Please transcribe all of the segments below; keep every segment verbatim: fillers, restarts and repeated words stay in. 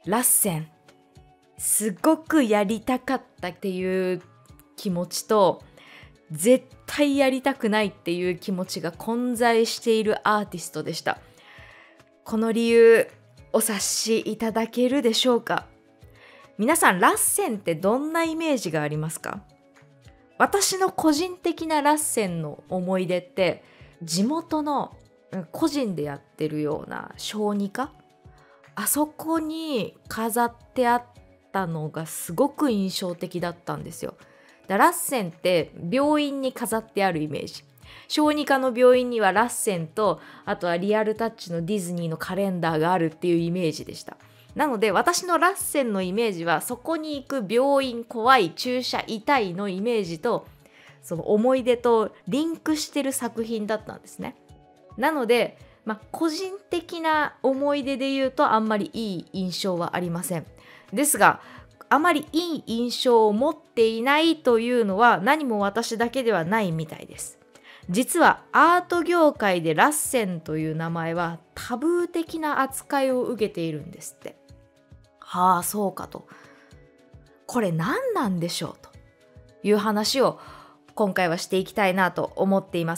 ラッセンすごくやりたかったっていう気持ちと、絶対やりたくないっていう気持ちが混在しているアーティストでした。この理由お察しいただけるでしょうか。皆さん、ラッセンってどんなイメージがありますか？私の個人的なラッセンの思い出って、地元の個人でやってるような小児科、あそこに飾ってあったのがすごく印象的だったんですよ。だラッセンって病院に飾ってあるイメージ。小児科の病院にはラッセンと、あとはリアルタッチのディズニーのカレンダーがあるっていうイメージでした。なので私のラッセンのイメージは、そこに行く病院、怖い、注射痛いのイメージと、その思い出とリンクしてる作品だったんですね。なので、まあ、個人的な思い出で言うとあんまりいい印象はありません。ですが、あまりいい印象を持っていないというのは何も私だけではないみたいです。実はアート業界でラッセンという名前はタブー的な扱いを受けているんですって。はあ、そうかと。これ何なんでしょうという話を今回はしていきたいなと思っています。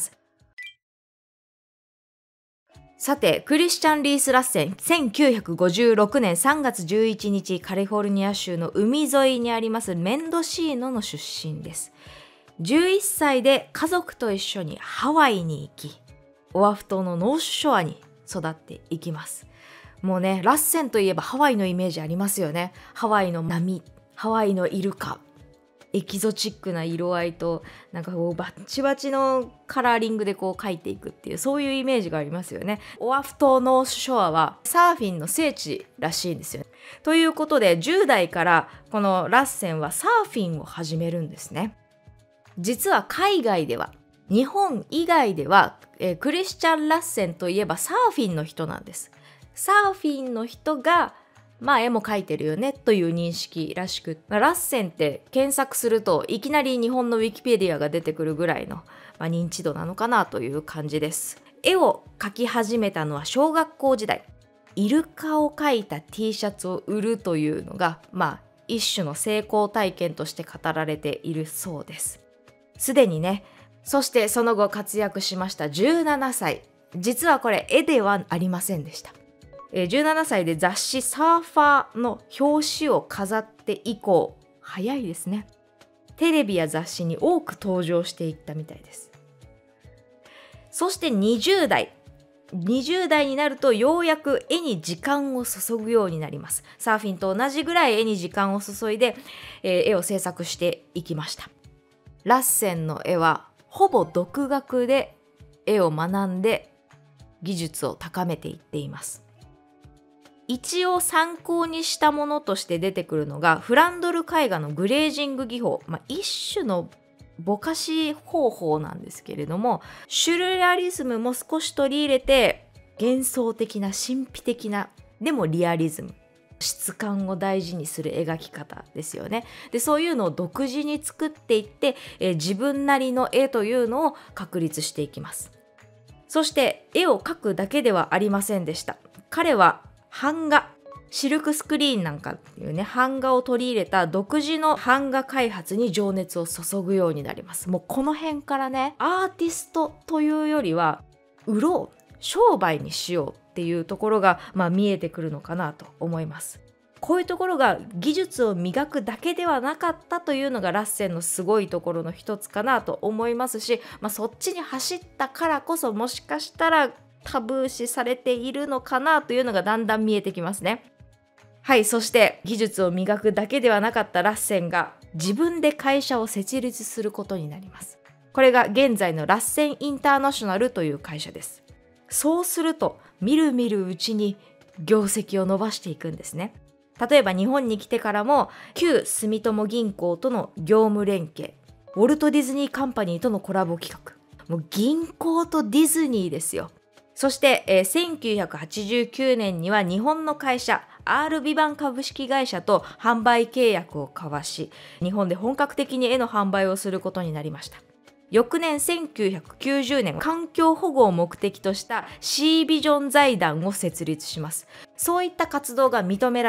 さて、クリスチャン・リース・ラッセン、せんきゅうひゃくごじゅうろくねんさんがつじゅういちにち、カリフォルニア州の海沿いにありますメンドシーノの出身です。じゅういっさいで家族と一緒にハワイに行き、オアフ島のノースショアに育っていきます。もうね、ラッセンといえばハワイのイメージありますよね。ハワイの波、ハワイのイルカ、エキゾチックな色合いと、なんかこうバッチバチのカラーリングでこう描いていくっていう、そういうイメージがありますよね。オアフ島ノースショアはサーフィンの聖地らしいんですよ。ということで、じゅう代からこのラッセンはサーフィンを始めるんですね。実は海外では、日本以外では、えー、クリスチャン・ラッセンといえばサーフィンの人なんです。サーフィンの人がまあ絵も描いてるよねという認識らしく、ラッセンって検索するといきなり日本のウィキペディアが出てくるぐらいの、まあ、認知度なのかなという感じです。絵を描き始めたのは小学校時代。イルカを描いた T シャツを売るというのが、まあ一種の成功体験として語られているそうです。すでにね。そしてその後活躍しましたじゅうななさい。実はこれ絵ではありませんでした。じゅうななさいで雑誌サーファーの表紙を飾って以降、早いですね。テレビや雑誌に多く登場していったみたいです。そしてにじゅう代。にじゅう代になるとようやく絵に時間を注ぐようになります。サーフィンと同じぐらい絵に時間を注いで、えー、絵を制作していきました。ラッセンの絵はほぼ独学で絵を学んで技術を高めていっています。一応参考にしたものとして出てくるのがフランドル絵画のグレージング技法、まあ、一種のぼかし方法なんですけれども、シュルレアリズムも少し取り入れて幻想的な神秘的なでもリアリズム、質感を大事にする描き方ですよね。でそういうのを独自に作っていって、えー、自分なりの絵というのを確立していきます。そして絵を描くだけではありませんでした。彼は版画、シルクスクリーンなんかっていうね、版画を取り入れた独自の版画開発に情熱を注ぐようになります。もうこの辺からね、アーティストというよりは売ろう、商売にしようっていうところが、まあ、見えてくるのかなと思います。こういうところが技術を磨くだけではなかったというのがラッセンのすごいところの一つかなと思いますし、まあ、そっちに走ったからこそもしかしたらタブー視されているのかなというのがだんだん見えてきますね。はい、そして技術を磨くだけではなかったラッセンが自分で会社を設立することになります。これが現在のラッセンインターナショナルという会社です。そうするとみるみるうちに業績を伸ばしていくんですね。例えば日本に来てからも旧住友銀行との業務連携、ウォルト・ディズニーカンパニーとのコラボ企画、もう銀行とディズニーですよ。そして、えー、せんきゅうひゃくはちじゅうきゅうねんには日本の会社 アール ビバン株式会社と販売契約を交わし、日本で本格的に絵の販売をすることになりました。翌年せんきゅうひゃくきゅうじゅうねん、環境保護を目的とした シー ビジョン財団を設立します。そういった活動が認められ、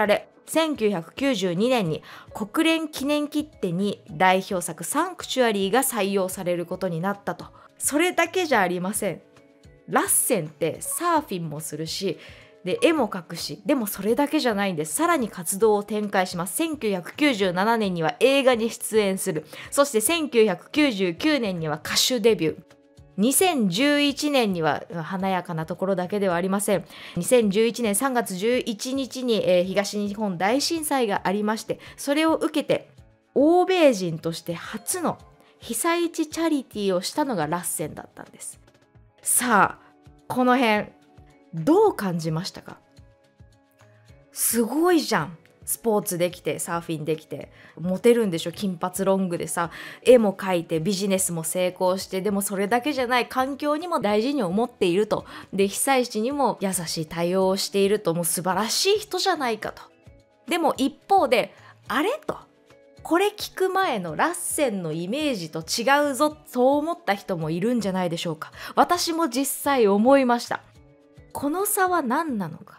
せんきゅうひゃくきゅうじゅうにねんに国連記念切手に代表作サンクチュアリーが採用されることになったと。それだけじゃありません。ラッセンってサーフィンもするし、で絵も描くし、でもそれだけじゃないんです。さらに活動を展開します。せんきゅうひゃくきゅうじゅうななねんには映画に出演する。そしてせんきゅうひゃくきゅうじゅうきゅうねんには歌手デビュー。にせんじゅういちねんには華やかなところだけではありません。にせんじゅういちねんさんがつじゅういちにちに、えー、東日本大震災がありまして、それを受けて欧米人として初の被災地チャリティーをしたのがラッセンだったんです。さあ、この辺どう感じましたか？すごいじゃん。スポーツできてサーフィンできてモテるんでしょ。金髪ロングでさ、絵も描いてビジネスも成功して、でもそれだけじゃない、環境にも大事に思っていると。で被災地にも優しい対応をしていると。もう素晴らしい人じゃないかと。でも一方であれと、これ聞く前のラッセンのイメージと違うぞ、そう思った人もいるんじゃないでしょうか。私も実際思いました。この差は何なのか。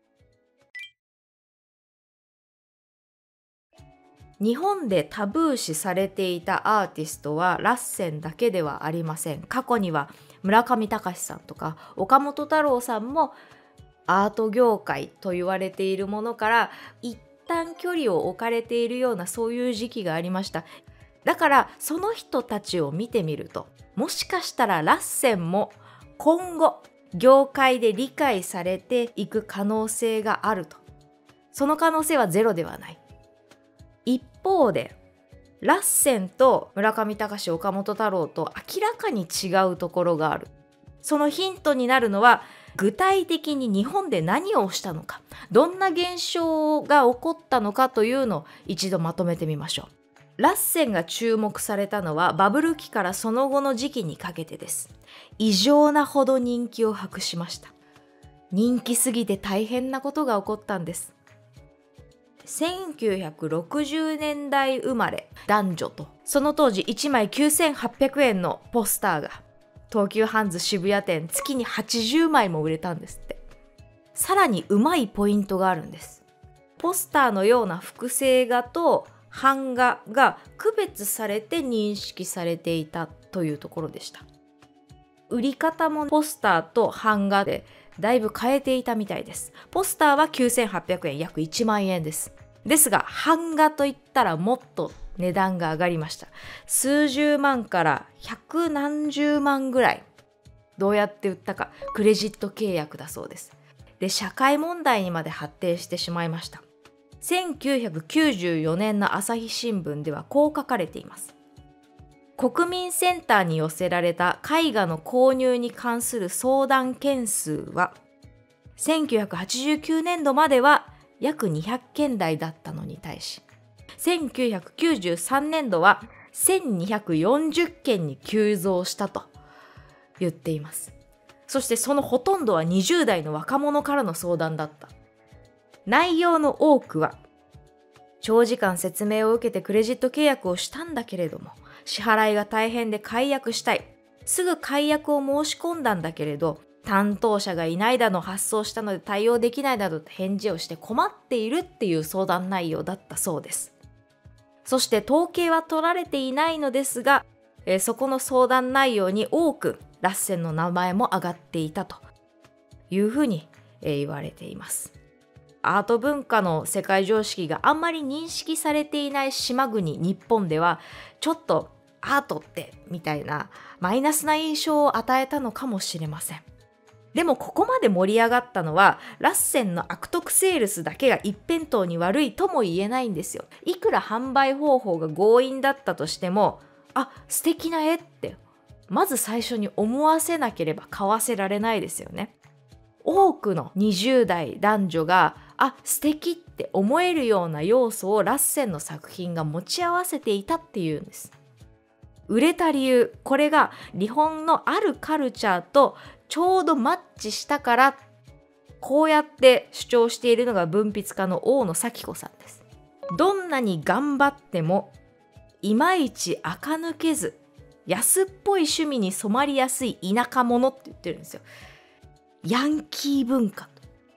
日本でタブー視されていたアーティストはラッセンだけではありません。過去には村上隆さんとか岡本太郎さんもアート業界と言われているものから一旦距離を置かれているような、そういう時期がありました。だからその人たちを見てみると、もしかしたらラッセンも今後業界で理解されていく可能性があると。その可能性はゼロではない。一方でラッセンと村上隆、岡本太郎と明らかに違うところがある。そのヒントになるのは、具体的に日本で何をしたのか、どんな現象が起こったのかというのを一度まとめてみましょう。ラッセンが注目されたのはバブル期からその後の時期にかけてです。異常なほど人気を博しました。人気すぎて大変なことが起こったんです。せんきゅうひゃくろくじゅうねんだい生まれ男女と、その当時いちまいきゅうせんはっぴゃくえんのポスターが東急ハンズ渋谷店月にはちじゅうまいも売れたんですって。さらにうまいポイントがあるんです。ポスターのような複製画と版画が区別されて認識されていたというところでした。売り方もポスターと版画でだいぶ変えていたみたいです。ポスターはきゅうせんはっぴゃくえん、約いちまんえんです。ですが版画といったらもっと値段が上がりました。数十万から百何十万ぐらい。どうやって売ったか、クレジット契約だそうです。で、社会問題にまで発展してしまいました。せんきゅうひゃくきゅうじゅうよねんの朝日新聞ではこう書かれています。国民センターに寄せられた絵画の購入に関する相談件数はせんきゅうひゃくはちじゅうきゅうねんどまでは約にひゃっけんだいだったのに対し、せんきゅうひゃくきゅうじゅうさんねんどはせんにひゃくよんじゅっけんに急増したと言っています。そしてそのほとんどはにじゅうだいの若者からの相談だった。内容の多くは、長時間説明を受けてクレジット契約をしたんだけれども支払いが大変で解約したい、すぐ解約を申し込んだんだけれど担当者がいないだの、発送したので対応できないなどと返事をして困っているっていう相談内容だったそうです。そして統計は取られていないのですが、えー、そこの相談内容に多くラッセンの名前も挙がっていたというふうに、えー、言われています。アート文化の世界常識があんまり認識されていない島国日本では、ちょっとアートってみたいなマイナスな印象を与えたのかもしれません。でもここまで盛り上がったのはラッセンの悪徳セールスだけが一辺倒に悪いとも言えないんですよ。いくら販売方法が強引だったとしても、あ、素敵な絵ってまず最初に思わせなければ買わせられないですよね。多くのにじゅうだい男女があ、素敵って思えるような要素をラッセンの作品が持ち合わせていたっていうんです。売れた理由、これが日本のあるカルチャーとちょうどマッチしたから、こうやって主張しているのが文筆家の大野咲子さんです。どんなに頑張ってもいまいち垢抜けず安っぽい趣味に染まりやすい田舎者って言ってるんですよ。ヤンキー文化、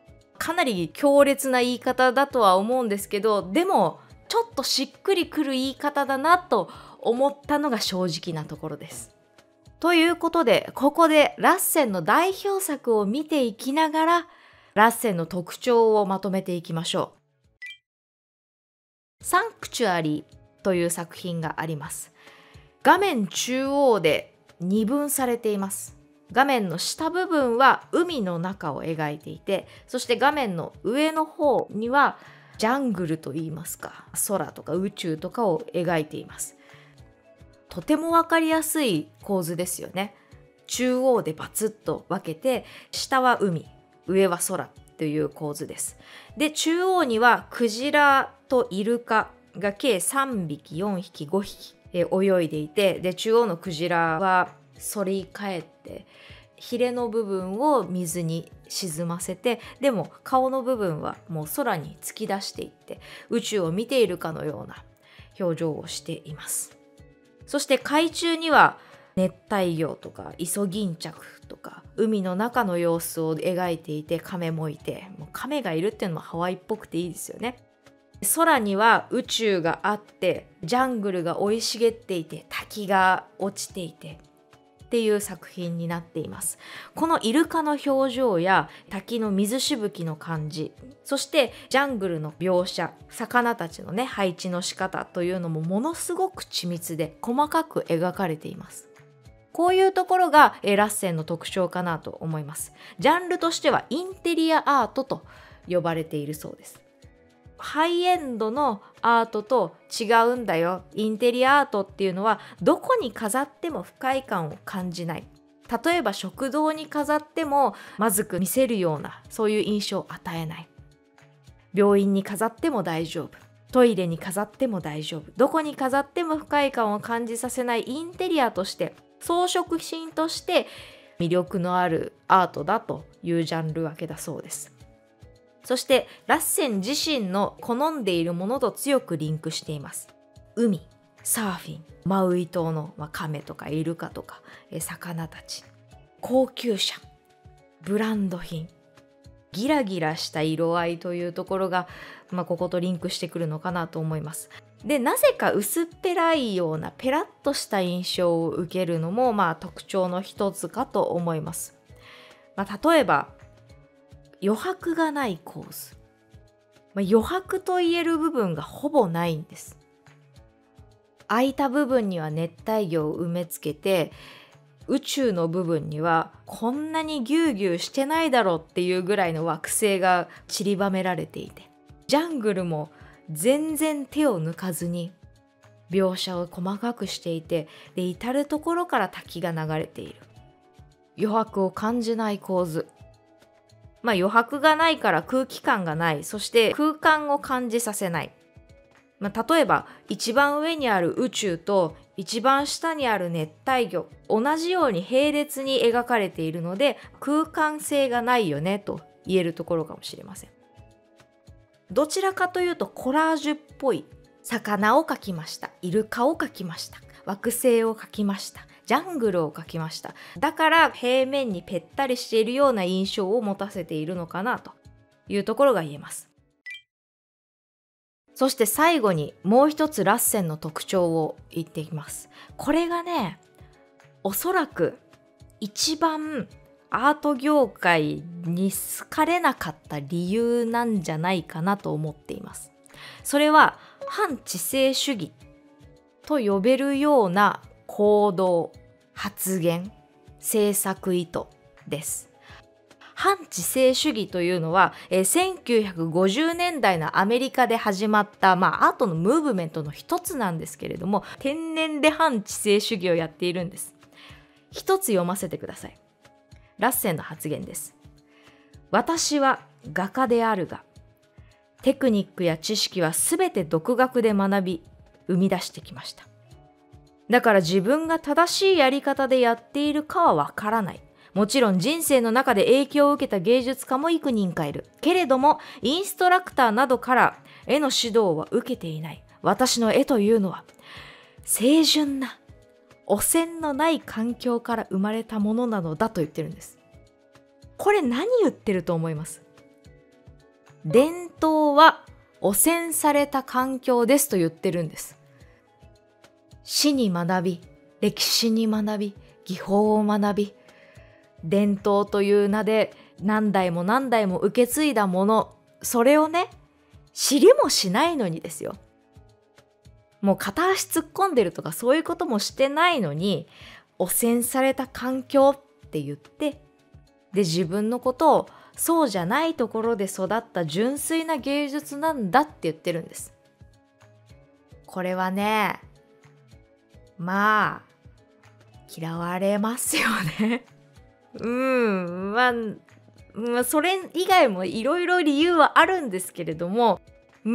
かなり強烈な言い方だとは思うんですけど、でもちょっとしっくりくる言い方だなと思ったのが正直なところです。ということで、ここでラッセンの代表作を見ていきながら、ラッセンの特徴をまとめていきましょう。サンクチュアリーという作品があります。画面中央で二分されています。画面の下部分は海の中を描いていて、そして画面の上の方にはジャングルといいますか、空とか宇宙とかを描いています。とても分かりやすい構図ですよね。中央でバツッと分けて、下は海、上は空という構図です。で、中央にはクジラとイルカが計さんびき、よんひき、ごひき泳いでいて、で中央のクジラは反り返ってヒレの部分を水に沈ませて、でも顔の部分はもう空に突き出していって宇宙を見ているかのような表情をしています。そして海中には熱帯魚とかイソギンチャクとか海の中の様子を描いていて、カメもいて、もうカメがいるっていうのもハワイっぽくていいですよね。空には宇宙があって、ジャングルが生い茂っていて、滝が落ちていてっていう作品になっています。このイルカの表情や滝の水しぶきの感じ、そしてジャングルの描写、魚たちのね配置の仕方というのもものすごく緻密で細かく描かれています。こういうところがラッセンの特徴かなと思います。ジャンルとしてはインテリアアートと呼ばれているそうです。ハイエンドのアートと違うんだよ。インテリアアートっていうのはどこに飾っても不快感を感じない。例えば食堂に飾ってもまずく見せるような、そういう印象を与えない。病院に飾っても大丈夫。トイレに飾っても大丈夫。どこに飾っても不快感を感じさせないインテリアとして、装飾品として魅力のあるアートだというジャンル分けだそうです。そしてラッセン自身の好んでいるものと強くリンクしています。海、サーフィン、マウイ島のカメとかイルカとか魚たち、高級車、ブランド品、ギラギラした色合いというところが、まあ、こことリンクしてくるのかなと思います。で、なぜか薄っぺらいようなペラッとした印象を受けるのも、まあ、特徴の一つかと思います。まあ、例えば余白がない構図、まあ、余白と言える部分がほぼないんです。空いた部分には熱帯魚を埋め付けて、宇宙の部分にはこんなにギュウギュウしてないだろうっていうぐらいの惑星が散りばめられていて、ジャングルも全然手を抜かずに描写を細かくしていて、で至る所から滝が流れている。余白を感じない構図。まあ余白がないから空気感がない、そして空間を感じさせない。まあ、例えば一番上にある宇宙と一番下にある熱帯魚、同じように並列に描かれているので空間性がないよねと言えるところかもしれません。どちらかというとコラージュっぽい。魚を描きました、イルカを描きました、惑星を描きました、ジャングルを描きました。だから平面にぺったりしているような印象を持たせているのかなというところが言えます。そして最後にもう一つラッセンの特徴を言っています。これがね、おそらく一番アート業界に好かれなかった理由なんじゃないかなと思っています。それは反知性主義と呼べるような行動、発言、制作意図です。反知性主義というのは、えー、せんきゅうひゃくごじゅうねんだいのアメリカで始まった、まあ、アートのムーブメントの一つなんですけれども、天然で反知性主義をやっているんです。一つ読ませてください。ラッセンの発言です。私は画家であるが、テクニックや知識はすべて独学で学び、生み出してきました。だから自分が正しいやり方でやっているかはわからない。もちろん人生の中で影響を受けた芸術家も幾人かいる。けれども、インストラクターなどから絵の指導は受けていない。私の絵というのは、清純な、汚染のない環境から生まれたものなのだと言ってるんです。これ何言ってると思います？ 伝統は汚染された環境ですと言ってるんです。史に学び、歴史に学び、技法を学び、伝統という名で何代も何代も受け継いだもの、それをね、知りもしないのにですよ。もう片足突っ込んでるとかそういうこともしてないのに、汚染された環境って言って、で自分のことをそうじゃないところで育った純粋な芸術なんだって言ってるんです。これはね、まあ嫌われますよね。うん、まあ、まあ、それ以外もいろいろ理由はあるんですけれども、うん、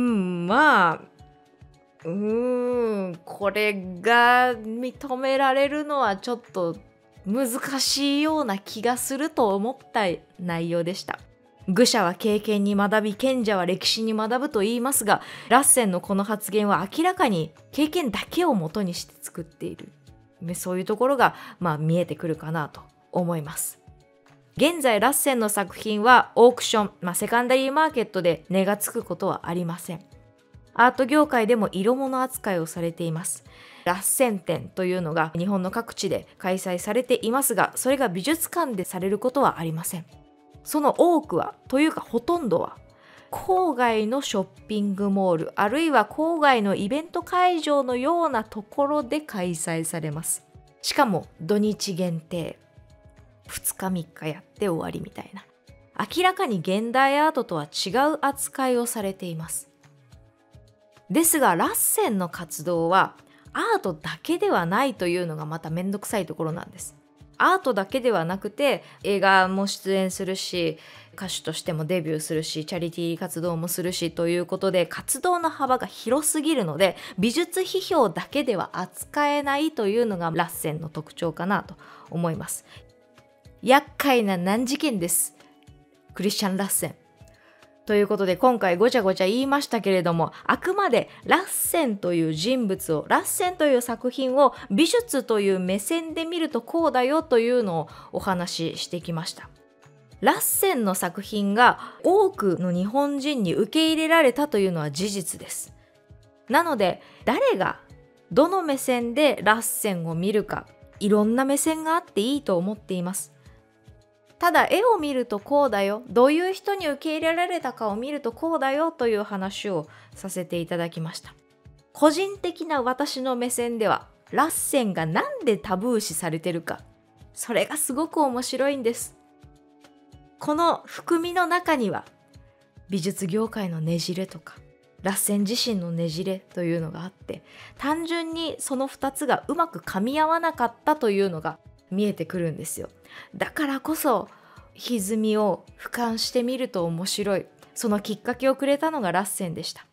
まあ、うーん、これが認められるのはちょっと難しいような気がすると思った内容でした。愚者は経験に学び、賢者は歴史に学ぶと言いますが、ラッセンのこの発言は明らかに経験だけを元にして作っている。そういうところが、まあ、見えてくるかなと思います。現在ラッセンの作品はオークション、まあ、セカンダリーマーケットで値がつくことはありません。アート業界でも色物扱いをされています。ラッセン展というのが日本の各地で開催されていますが、それが美術館でされることはありません。その多くは、というかほとんどは、郊外のショッピングモール、あるいは郊外のイベント会場のようなところで開催されます。しかも土日限定、ふつかみっかやって終わりみたいな。明らかに現代アートとは違う扱いをされています。ですがラッセンの活動はアートだけではないというのがまためんどくさいところなんです。アートだけではなくて映画も出演するし、歌手としてもデビューするし、チャリティー活動もするしということで、活動の幅が広すぎるので美術批評だけでは扱えないというのがラッセンの特徴かなと思います。厄介な難事件です、クリスチャン・ラッセン。ということで今回ごちゃごちゃ言いましたけれども、あくまでラッセンという人物を、ラッセンという作品を美術という目線で見るとこうだよというのをお話ししてきました。ラッセンの作品が多くの日本人に受け入れられたというのは事実です。なので誰がどの目線でラッセンを見るか、いろんな目線があっていいと思っています。ただ絵を見るとこうだよ、どういう人に受け入れられたかを見るとこうだよという話をさせていただきました。個人的な私の目線ではラッセンがなんでタブー視されてるか、それがすごく面白いんです。この含みの中には美術業界のねじれとかラッセン自身のねじれというのがあって、単純にそのふたつがうまく噛み合わなかったというのが見えてくるんですよ。だからこそ歪みを俯瞰してみると面白い、そのきっかけをくれたのがラッセンでした。